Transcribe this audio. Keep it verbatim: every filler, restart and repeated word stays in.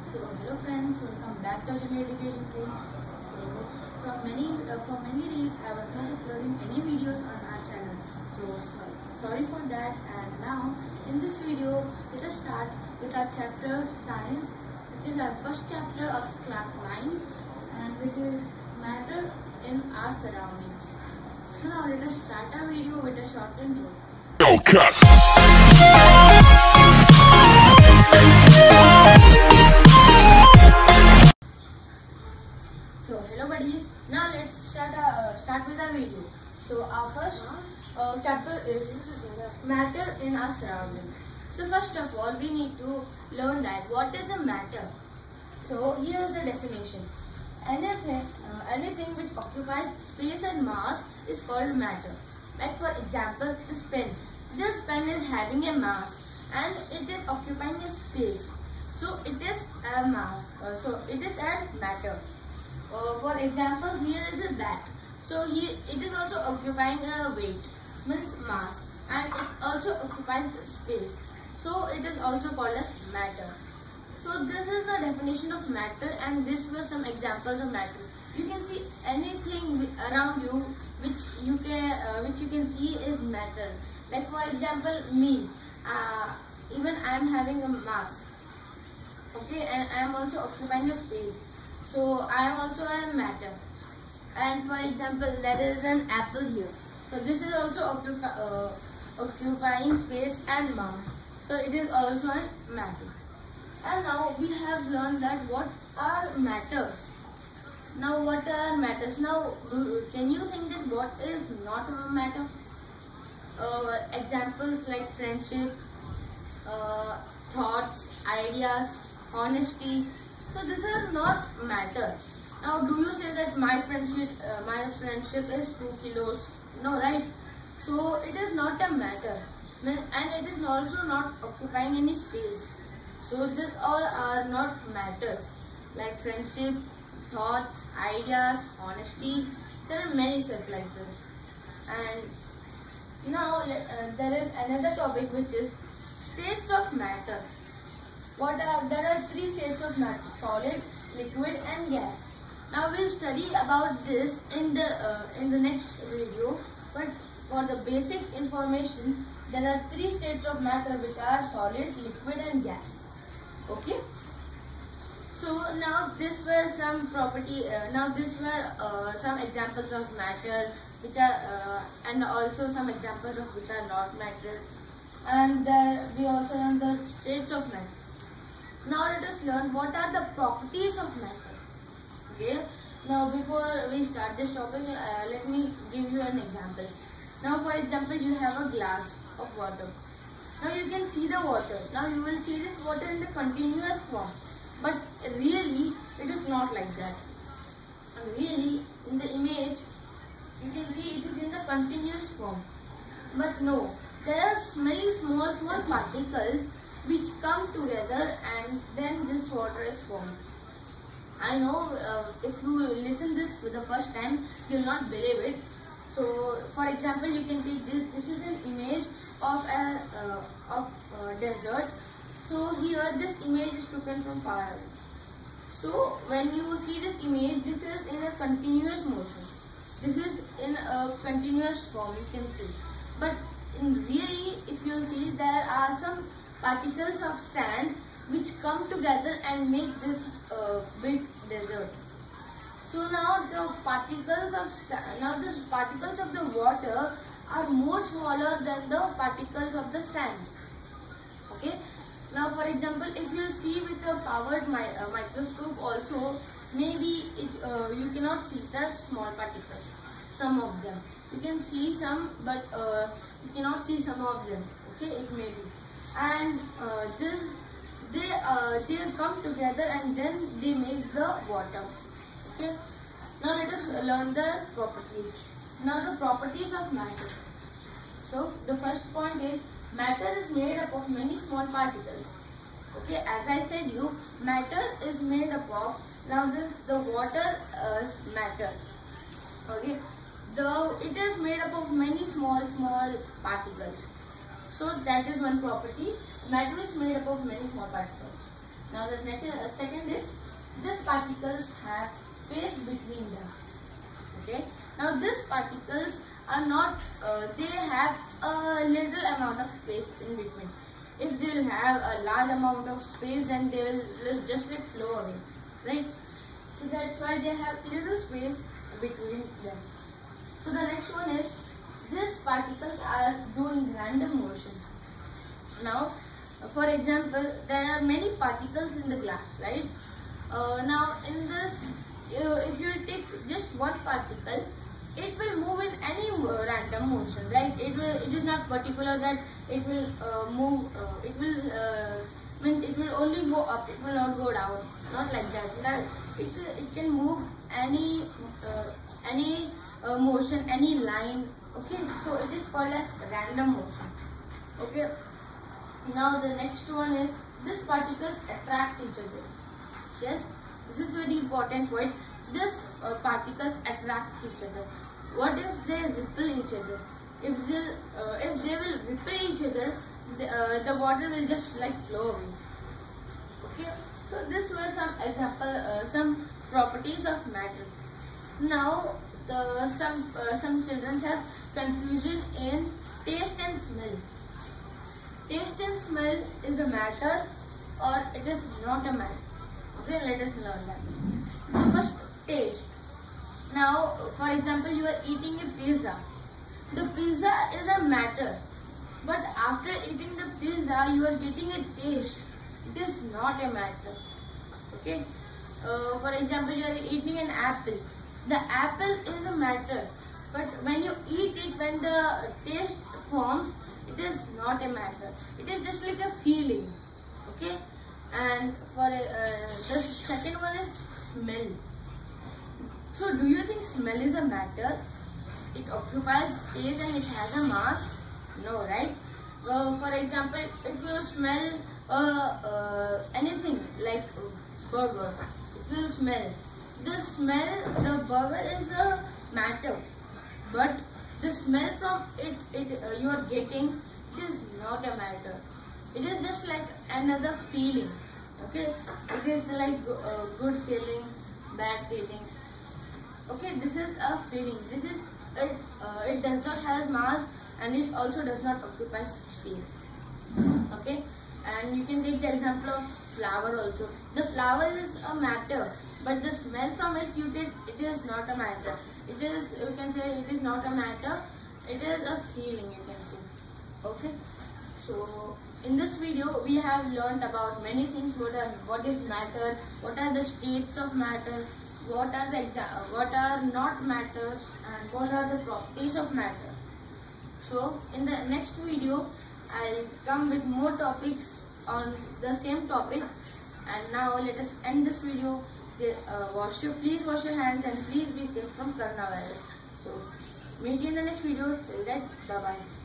So hello friends, welcome back to General Education Team. So from many uh, from many days I was not uploading any videos on our channel. So sorry, sorry for that. And now in this video, let us start with our chapter Science, which is our first chapter of class nine, and which is matter in our surroundings. So now let us start our video with a short intro. Cut. So hello buddies, now let's start our, uh, start with our video. So our first uh, chapter is matter in our surroundings. So first of all, we need to learn that what is a matter. So here is the definition. Anything, uh, anything which occupies space and mass is called matter. Like for example, this pen. This pen is having a mass and it is occupying a space. So it is a mass. Uh, so it is a matter. Uh, for example, here is a bat. So here it is also occupying a weight, means mass, and it also occupies space. So it is also called as matter. So this is the definition of matter, and these were some examples of matter. You can see anything around you which you can uh, which you can see is matter. Like for example, me. Uh, even I am having a mass. Okay, and I am also occupying a space. So I am also a matter. And for example, there is an apple here. So this is also occupi uh, occupying space and mass. So it is also a matter. And now we have learned that what are matters. Now what are matters? Now do, can you think that what is not a matter? Uh, examples like friendship, uh, thoughts, ideas, honesty. So these are not matter. Now do you say that my friendship, uh, my friendship is two kilos? No, right? So it is not a matter, and it is also not occupying any space. So these all are not matters, like friendship, thoughts, ideas, honesty. There are many such like this. And now uh, there is another topic, which is states of matter. What are there are three states of matter: solid, liquid, and gas. Now we'll study about this in the uh, in the next video. But for the basic information, there are three states of matter, which are solid, liquid, and gas. Okay. So now this were some property. Uh, now this were uh, some examples of matter, which are uh, and also some examples of which are not matter. And there we also learned the states of matter. Now let us learn what are the properties of matter. Okay. Now before we start this topic, uh, let me give you an example. Now for example, you have a glass of water. Now you can see the water. Now you will see this water in the continuous form. But really, it is not like that. And really, in the image, you can see it is in the continuous form. But no, there are many small, small particles which come together, and then this water is formed. I know uh, if you listen this for the first time, you will not believe it. So, for example, you can take this. This is an image of a uh, of a desert. So here, this image is taken from far away. So when you see this image, this is in a continuous motion. This is in a continuous form. You can see, but in really, if you see, there are some particles of sand which come together and make this uh, big desert. So now the particles of sand, now the particles of the water are more smaller than the particles of the sand. Okay. Now for example, if you see with a powered mi uh, microscope also, maybe it, uh, you cannot see the small particles. Some of them you can see some, but uh, you cannot see some of them. Okay, it may be. And uh, this, they uh, they come together and then they make the water. Okay. Now let us learn the properties. Now the properties of matter. So the first point is matter is made up of many small particles. Okay, as I said you, matter is made up of, now this the water uh, is matter. Okay, the it is made up of many small small particles. So that is one property. Matter is made up of many small particles. Now the next, uh, second is these particles have space between them. Okay. Now these particles are not, uh, they have a little amount of space in between. If they will have a large amount of space, then they will, will just like flow away, right? So that's why they have little space between them. So the next one is, these particles are doing random motion. Now, for example, there are many particles in the glass, right? Uh, now in this, uh, if you take just one particle, it will move in any uh, random motion, right? It will. It is not particular that it will uh, move. Uh, it will uh, means it will only go up. It will not go down. Not like that. That it it can move any uh, any uh, motion, any line. Okay, so it is called as random motion. Okay. Now the next one is, these particles attract each other. Yes, this is very important point. These uh, particles attract each other. What if they repel each other? If they uh, if they will repel each other, the, uh, the water will just like flow away. Okay, so this was some example, uh, some properties of matter. Now the some uh, some children have confusion in taste and smell. Taste and smell is a matter or it is not a matter. Okay, let us learn that. So first, taste. Now, for example, you are eating a pizza. The pizza is a matter, but after eating the pizza, you are getting a taste. It is not a matter. Okay. Uh, for example, you are eating an apple. The apple is a matter, but when you eat it, when the taste forms, it is not a matter. It is just like a feeling. Okay. And for uh, the second one is smell. So do you think smell is a matter? It occupies space and it has a mass? No, right? Uh, for example, if you smell uh, uh, anything like burger, if you smell, the smell, the burger is a matter, but the smell from it, it uh, you are getting, it is not a matter. It is just like another feeling. Okay, it is like a good feeling, bad feeling. Okay, this is a feeling. This is it. Uh, it does not have mass and it also does not occupy space. Okay, and you can take the example of flower also. The flower is a matter, but the smell from it, you did. It is not a matter. It is. You can say it is not a matter. It is a feeling. You can say. Okay. So in this video, we have learned about many things. What are what is matter? What are the states of matter? What are the exa what are not matters, and what are the properties of matter? So in the next video, I'll come with more topics on the same topic. And now let us end this video. Uh, wash your, please wash your hands and please be safe from coronavirus. So meet you in the next video. Till then, bye bye.